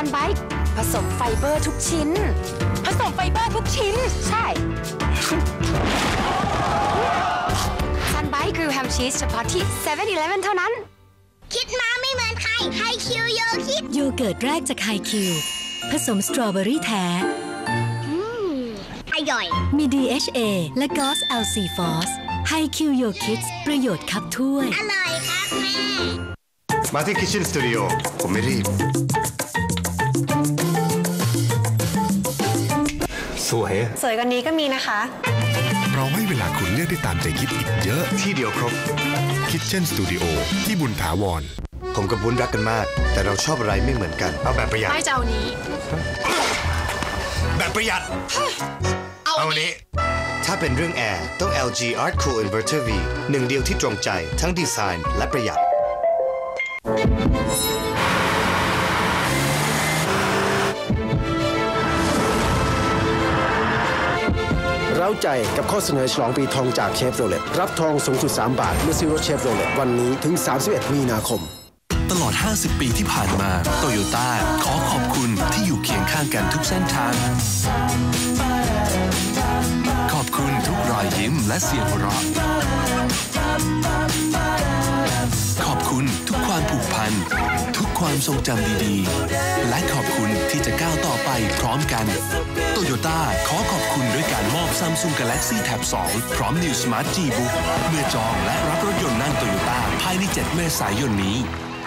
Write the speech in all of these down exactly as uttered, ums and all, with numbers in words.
ซันไบต์ผสมไฟเบอร์ทุกชิ้นผสมไฟเบอร์ทุกชิ้นใช่ซันไบต์กริลแฮมชีสเฉพาะที่เซเว่นอีเลฟเว่นเท่านั้นคิดมาไม่เหมือนใครไฮคิวโยคิดโยเกิร์ตแรกจากไฮคิวผสมสตรอเบอรี่แท้อร่อยมี ดี เอช เอ และ จี โอ เอส แอล ซี ฟอส ไฮคิวโยคิดประโยชน์คับถ้วยอร่อยครับแม่มาที่ Kitchen Studio ผมไม่รีบสวยสวยกว่านี้ก็มีนะคะเราให้เวลาคุณเลือกได้ตามใจคิดอีกเยอะที่เดียวครบ Kitchen Studio ที่บุญถาวรผมกับบุญรักกันมากแต่เราชอบอะไรไม่เหมือนกันเอาแบบประหยัดไม่จะเอานี้แบบประหยัดเอาอันนี้ถ้าเป็นเรื่องแอร์ต้อง แอล จี ArtCool Inverter V หนึ่งเดียวที่ตรงใจทั้งดีไซน์และประหยัดเร้าใจกับข้อเสนอฉลองปีทองจากเชฟโรเลตรับทองสูงสุดสามบาทเมื่อซื้อรถเชฟโรเลตวันนี้ถึงสามสิบเอ็ดมีนาคมตลอดห้าสิบปีที่ผ่านมาโตโยต้าขอขอบคุณที่อยู่เคียงข้างกันทุกเส้นทางขอบคุณทุกรอยยิ้มและเสียงหัวเราะขอบคุณทุกความผูกพันทุกความทรงจำดีๆและขอบคุณที่จะก้าวต่อไปพร้อมกันโตโยต้าขอขอบคุณด้วยการมอบ Samsung Galaxy Tab สองพร้อม New Smart G Book เมื่อจองและรับรถยนต์นั่งโตโยต้าภายในเจ็ดเมษายนนี้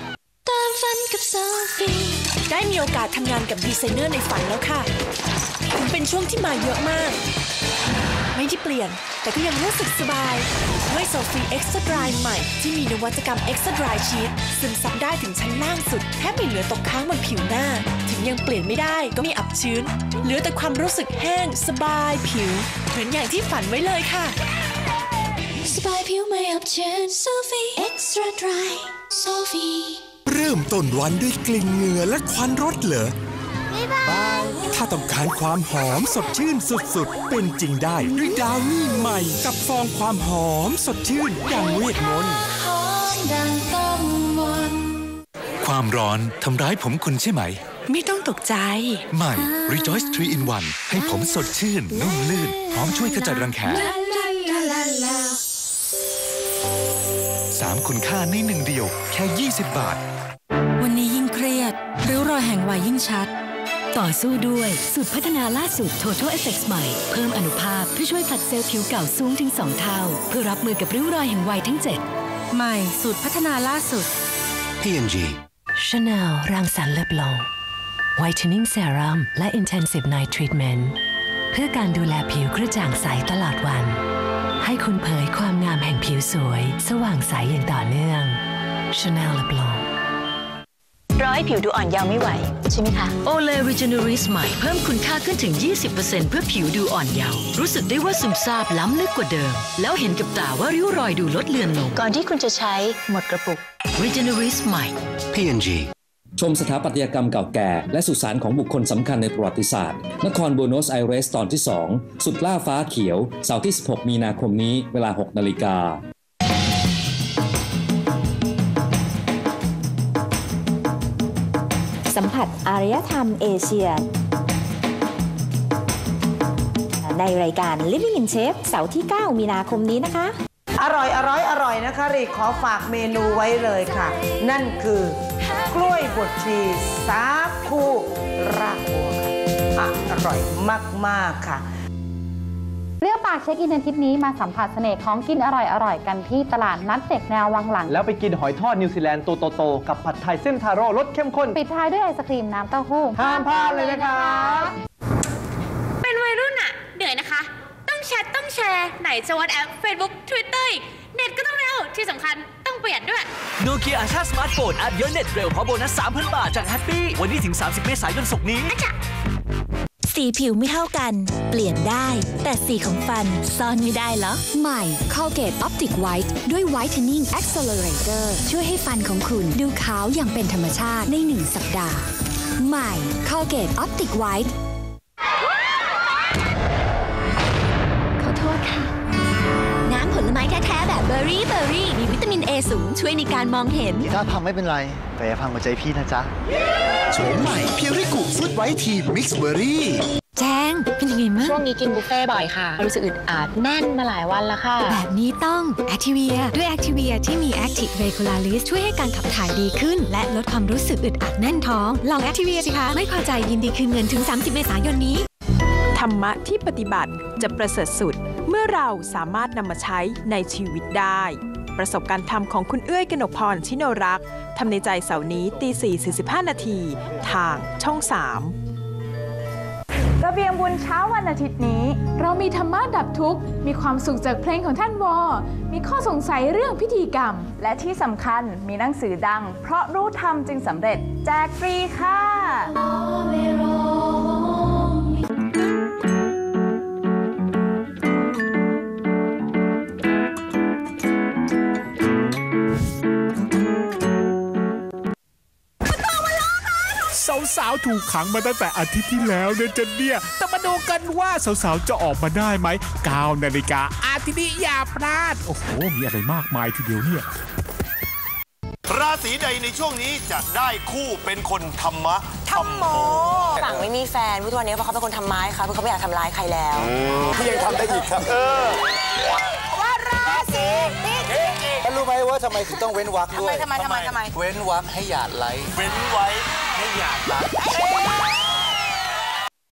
ได้มีโอกาสทำงานกับดีไซเนอร์ในฝันแล้วค่ะเป็นช่วงที่มาเยอะมากไม่ได้เปลี่ยนแต่ก็ยังรู้สึกสบายด้วยโซฟี Extra Dry ใหม่ที่มีนวัตกรรม Extra Dry Sheet ซึมซับได้ถึงชั้นล่างสุดแทบไม่เหลือตกค้างบนผิวหน้าถึงยังเปลี่ยนไม่ได้ก็มีอับชื้นเหลือแต่ความรู้สึกแห้งสบายผิวเหมือนอย่างที่ฝันไว้เลยค่ะสบายผิวไม่อับชื้นโซฟี Extra Dry โซฟีเริ่มต้นวันด้วยกลิ่นเหงื่อและควันรถเหรอถ้าต้องการความหอมสดชื่นสุดๆเป็นจริงได้ด้วยดาวนี่ใหม่กับฟองความหอมสดชื่นอย่างเวทมนต์ความร้อนทำร้ายผมคุณใช่ไหมไม่ต้องตกใจใหม่ Rejoice ทรี in วันให้ผมสดชื่นนุ่มลื่นพร้อมช่วยขจัดรังแคสามคุณค่าในหนึ่งเดียวแค่ยี่สิบบาทวันนี้ยิ่งเครียดริ้วรอยแห่งวัยยิ่งชัดต่อสู้ด้วยสูตรพัฒนาล่าสุด Total Effects ใหม่เพิ่มอนุภาคเพื่อช่วยผลัดเซลล์ผิวเก่าสูงถึงสองเท่าเพื่อรับมือกับริ้วรอยแห่งวัยทั้งเจ็ดใหม่สูตรพัฒนาล่าสุดพี เอ็น จี Chanel รังสรรค์เลบลอง Whitening Serum และ Intensive Night Treatment เพื่อการดูแลผิวกระจ่างใสตลอดวันให้คุณเผยความงามแห่งผิวสวยสว่างใสอย่างต่อเนื่อง Chanel เลบลองร้อยผิวดูอ่อนยาวไม่ไหวใช่ไหมคะ Olay Regenerist ใหม่เพิ่มคุณค่าขึ้นถึง ยี่สิบเปอร์เซ็นต์ เพื่อผิวดูอ่อนเยาว์รู้สึกได้ว่าซึมซาบล้ำลึกกว่าเดิมแล้วเห็นกับตาว่าริ้วรอยดูลดเลือนลงก่อนที่คุณจะใช้หมดกระปุก Regenerist ใหม่พี เอ็น จีชมสถาปัตยกรรมเก่าแก่และสุสานของบุคคลสำคัญในประวัติศาสตร์นครบูโนสไอเรสตอนที่สองสุดล่าฟ้าเขียวเสาร์ที่สิบหกมีนาคมนี้เวลา หกนาฬิกาสัมผัสอารยธรรมเอเชียในรายการ Living in Chef เสาร์ที่เก้ามีนาคมนี้นะคะอร่อยอร่อยอร่อยนะคะรีขอฝากเมนูไว้เลยค่ะนั่นคือกล้วยบดชีสาคูรากบัวค่ะอร่อยมากๆค่ะเรียกปากเช็คอินในทริปนี้มาสัมผัสเสน่ห์ของกินอร่อยๆกันที่ตลาดนัดเด็กแนววังหลังแล้วไปกินหอยทอดนิวซีแลนด์ตัวโตๆกับผัดไทยเส้นทาโร่รสเข้มข้นปิดท้ายด้วยไอศครีมน้ำเต้าหู้ห้ามพลาดเลยนะคะเป็นวัยรุ่นอะเหนื่อยนะคะต้องแชทต้องแชร์ไหนจะวอทแอป Facebook Twitter เน็ตก็ต้องเร็วที่สำคัญต้องประหยัดด้วยโนเกียอาชาสมาร์ทโฟนอัพเยอะเน็ตเร็วเพราะโบนัส สามพัน บาทจากแฮปปี้วันนี้ถึงสามสิบเมษายนศกนี้สีผิวไม่เท่ากันเปลี่ยนได้แต่สีของฟันซ่อนไม่ได้เหรอใหม่ Colgate Optic White ด้วย Whitening Accelerator ช่วยให้ฟันของคุณดูขาวอย่างเป็นธรรมชาติในหนึ่งสัปดาห์ใหม่ Colgate Optic White ขอโทษค่ะน้ำผลไม้แท้ๆแบบเบอร์รี่เบอร์รี่มีวิตามิน A สูงช่วยในการมองเห็นถ้าพังไม่เป็นไรแต่อย่าพังหัวใจพี่นะจ๊ะโฉมใหม่เพียวริกุฟุตไวท์ทีมิกซ์เบอร์รี่แจ้งเป็นยังไงมั้งช่วงนี้กินบุฟเฟ่บ่อยค่ะรู้สึกอึดอัดแน่นมาหลายวันแล้วค่ะแบบนี้ต้อง Activia ด้วย Activia ที่มี Active Regularis ช่วยให้การขับถ่ายดีขึ้นและลดความรู้สึกอึดอัดแน่นท้องลอง Activia สิคะไม่พอใจยินดีคืนเงินถึงสามสิบเมษายนนี้ธรรมะที่ปฏิบัติจะประเสริฐสุดเมื่อเราสามารถนำมาใช้ในชีวิตได้ประสบการณ์ธรรมของคุณเอื้อยกนกพรชิโนรักษ์ทำในใจเสาร์นี้ตีสี่สี่สิบห้านาทีทางช่องสามระเบียงบุญเช้าวันอาทิตย์นี้เรามีธรรมะดับทุกข์มีความสุขจากเพลงของท่านวอมีข้อสงสัยเรื่องพิธีกรรมและที่สำคัญมีหนังสือดังเพราะรู้ธรรมจึงสำเร็จแจกฟรีค่ะสาวๆถูกขังมาตั้งแต่อาทิตย์ที่แล้วเนี่ยจะเนี่ยแต่มาดูกันว่าสาวๆจะออกมาได้ไหมเก้านาฬิกาอาทิตย์นี้อย่าพลาดโอ้โหมีอะไรมากมายทีเดียวเนี่ยราศีใดในช่วงนี้จะได้คู่เป็นคนธรรมะธรรมโมฝั่งไม่มีแฟนผู้ตัวนี้เพราะเขาเป็นคนทำร้ายค่ะเพราะเขาไม่อยากทำร้ายใครแล้วพี่ยังทำได้อีกครับเออว่าราศีพิจิกท่านรู้ไหมว่าทำไมถึงต้องเว้นวรรคด้วยทำไมทำไมทำไมเว้นวรรคให้หยาดไร้เว้นไว้ให้หยาดไร้